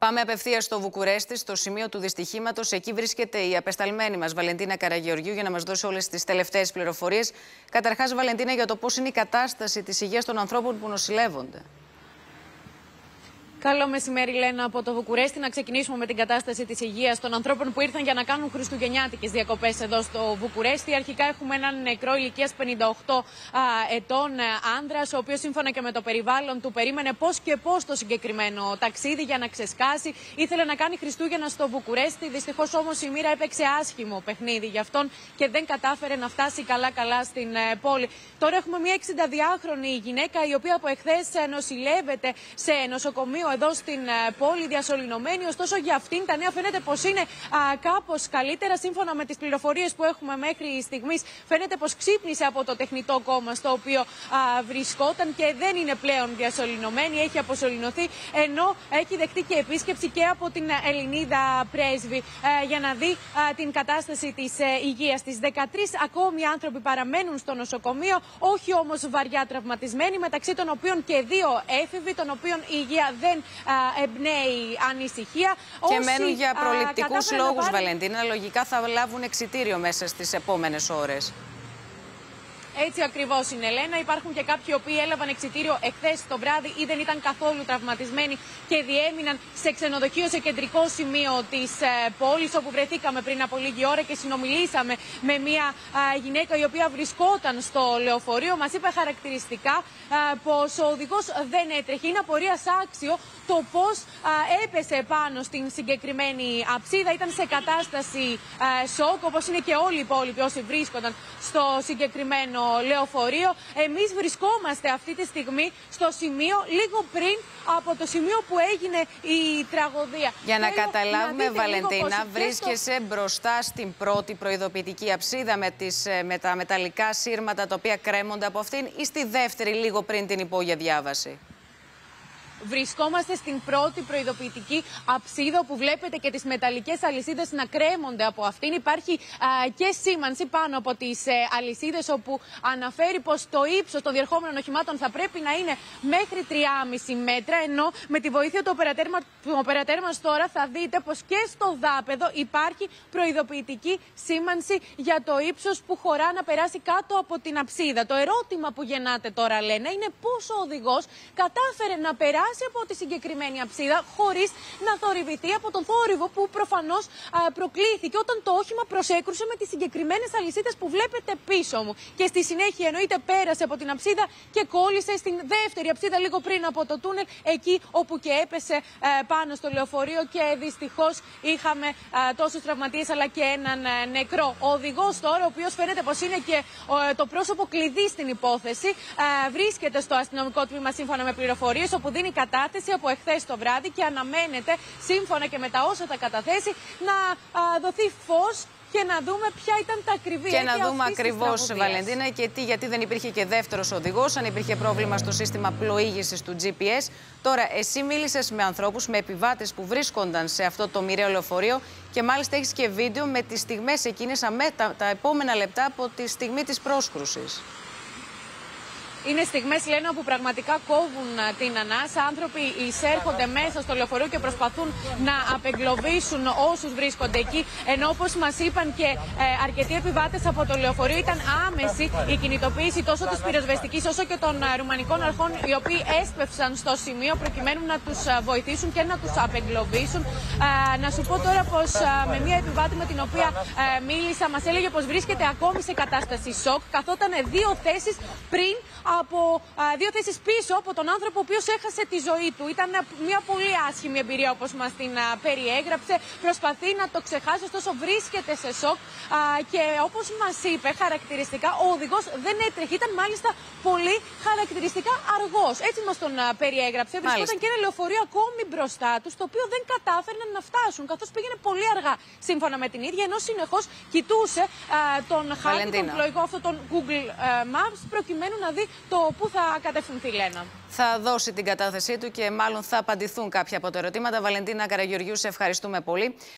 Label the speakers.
Speaker 1: Πάμε απευθείας στο Βουκουρέστι, στο σημείο του δυστυχήματος. Εκεί βρίσκεται η απεσταλμένη μας Βαλεντίνα Καραγεωργίου για να μας δώσει όλες τις τελευταίες πληροφορίες. Καταρχάς, Βαλεντίνα, για το πώς είναι η κατάσταση της υγείας των ανθρώπων που νοσηλεύονται.
Speaker 2: Καλό μεσημέρι, Λένα, από το Βουκουρέστι. Να ξεκινήσουμε με την κατάσταση της υγείας των ανθρώπων που ήρθαν για να κάνουν χριστουγεννιάτικες διακοπές εδώ στο Βουκουρέστι. Αρχικά έχουμε έναν νεκρό ηλικίας 58 ετών άνδρας, ο οποίος σύμφωνα και με το περιβάλλον του περίμενε πώς και πώς το συγκεκριμένο ταξίδι για να ξεσκάσει. Ήθελε να κάνει Χριστούγεννα στο Βουκουρέστι. Δυστυχώς όμως η μοίρα έπαιξε άσχημο παιχνίδι για αυτόν και δεν κατάφερε να φτάσει καλά-καλά στην πόλη. Τώρα έχουμε μια 62χρονη γυναίκα, η οποία από εχθές νοσηλεύεται σε νοσοκομείο εδώ στην πόλη, διασωληνωμένη. Ωστόσο, για αυτήν τα νέα φαίνεται πως είναι κάπως καλύτερα. Σύμφωνα με τις πληροφορίες που έχουμε μέχρι στιγμής, φαίνεται πως ξύπνησε από το τεχνητό κόμμα στο οποίο βρισκόταν και δεν είναι πλέον διασωληνωμένη. Έχει αποσωληνωθεί, ενώ έχει δεχτεί και επίσκεψη και από την Ελληνίδα πρέσβη για να δει την κατάσταση της υγείας της. 13 ακόμη άνθρωποι παραμένουν στο νοσοκομείο, όχι όμως βαριά τραυματισμένοι, μεταξύ των οποίων και 2 έφηβοι, των οποίων η υγεία δεν εμπνέει ανησυχία.
Speaker 1: Και μένουν για προληπτικούς λόγους, Βαλεντίνα. Λογικά θα λάβουν εξιτήριο μέσα στις επόμενες ώρες.
Speaker 2: Έτσι ακριβώς είναι, Ελένα. Υπάρχουν και κάποιοι οι οποίοι έλαβαν εξιτήριο εχθές το βράδυ ή δεν ήταν καθόλου τραυματισμένοι και διέμειναν σε ξενοδοχείο σε κεντρικό σημείο της πόλης, όπου βρεθήκαμε πριν από λίγη ώρα και συνομιλήσαμε με μια γυναίκα η οποία βρισκόταν στο λεωφορείο. Μας είπε χαρακτηριστικά πως ο οδηγός δεν έτρεχε. Είναι απορίας άξιο το πώς έπεσε πάνω στην συγκεκριμένη αψίδα. Ήταν σε κατάσταση σοκ, όπως είναι και όλοι οι υπόλοιποι όσοι βρίσκονταν στο συγκεκριμένο λεωφορείο. Εμείς βρισκόμαστε αυτή τη στιγμή στο σημείο λίγο πριν από το σημείο που έγινε η τραγωδία.
Speaker 1: Για να καταλάβουμε, Βαλεντίνα, βρίσκεσαι μπροστά στην πρώτη προειδοποιητική αψίδα με τα μεταλλικά σύρματα τα οποία κρέμονται από αυτήν, ή στη δεύτερη λίγο πριν την υπόγεια διάβαση?
Speaker 2: Βρισκόμαστε στην πρώτη προειδοποιητική αψίδα, που βλέπετε και τις μεταλλικές αλυσίδες να κρέμονται από αυτήν. Υπάρχει και σήμανση πάνω από τις αλυσίδες, όπου αναφέρει πως το ύψος των διερχόμενων οχημάτων θα πρέπει να είναι μέχρι 3,5 μέτρα. Ενώ με τη βοήθεια του οπερατέρ μας τώρα θα δείτε πως και στο δάπεδο υπάρχει προειδοποιητική σήμανση για το ύψος που χωρά να περάσει κάτω από την αψίδα. Το ερώτημα που γεννάται τώρα, Λένα, είναι πώς ο οδηγός κατάφερε να περάσει από τη συγκεκριμένη αψίδα χωρίς να θορυβηθεί από τον θόρυβο που προφανώς προκλήθηκε όταν το όχημα προσέκρουσε με τις συγκεκριμένες αλυσίδες που βλέπετε πίσω μου. Και στη συνέχεια, εννοείται, πέρασε από την αψίδα και κόλλησε στην δεύτερη αψίδα λίγο πριν από το τούνελ, εκεί όπου και έπεσε πάνω στο λεωφορείο, και δυστυχώς είχαμε τόσους τραυματίες αλλά και έναν νεκρό. Ο οδηγός τώρα, ο οποίος φαίνεται πως είναι και το πρόσωπο κλειδί στην υπόθεση, βρίσκεται στο αστυνομικό τμήμα σύμφωνα με πληροφορίες, όπου δίνει κατάθεση από εχθές το βράδυ και αναμένεται, σύμφωνα και με τα όσα θα καταθέσει, να δοθεί φως και να δούμε ποια ήταν τα ακριβή αίτια. Και να δούμε ακριβώς,
Speaker 1: Βαλεντίνα, και γιατί δεν υπήρχε και δεύτερος οδηγός, αν υπήρχε πρόβλημα στο σύστημα πλοήγησης του GPS. Τώρα, εσύ μίλησες με ανθρώπους, με επιβάτες που βρίσκονταν σε αυτό το μοιραίο λεωφορείο, και μάλιστα έχεις και βίντεο με τις στιγμές εκείνες, τα επόμενα λεπτά από τη στιγμή της πρόσκρουσης.
Speaker 2: Είναι στιγμές, Λένα, που πραγματικά κόβουν την ανάσα. Άνθρωποι εισέρχονται μέσα στο λεωφορείο και προσπαθούν να απεγκλωβίσουν όσους βρίσκονται εκεί. Ενώ, όπως μας είπαν και αρκετοί επιβάτες από το λεωφορείο, ήταν άμεση η κινητοποίηση τόσο της πυροσβεστικής όσο και των ρουμανικών αρχών, οι οποίοι έσπευσαν στο σημείο προκειμένου να τους βοηθήσουν και να τους απεγκλωβίσουν. Να σου πω τώρα πως με μία επιβάτη με την οποία μίλησα, μας έλεγε πως βρίσκεται ακόμη σε κατάσταση σοκ. Καθόταν 2 θέσεις πριν, από 2 θέσεις πίσω από τον άνθρωπο ο οποίος έχασε τη ζωή του. Ήταν μια πολύ άσχημη εμπειρία, όπως μας την περιέγραψε. Προσπαθεί να το ξεχάσει, ωστόσο βρίσκεται σε σοκ. Και όπως μας είπε χαρακτηριστικά, ο οδηγός δεν έτρεχε. Ήταν μάλιστα πολύ χαρακτηριστικά αργός. Έτσι μας τον περιέγραψε. Βρισκόταν και ένα λεωφορείο ακόμη μπροστά τους, το οποίο δεν κατάφεραν να φτάσουν, καθώς πήγαινε πολύ αργά, σύμφωνα με την ίδια, ενώ συνεχώς κοιτούσε τον χάρτη, τον πλοηγό, αυτό τον Google Maps, προκειμένου να δει το πού θα κατευθυνθεί, Λένα.
Speaker 1: Θα δώσει την κατάθεσή του και μάλλον θα απαντηθούν κάποια από τα ερωτήματα. Βαλεντίνα Καραγεωργίου, σε ευχαριστούμε πολύ.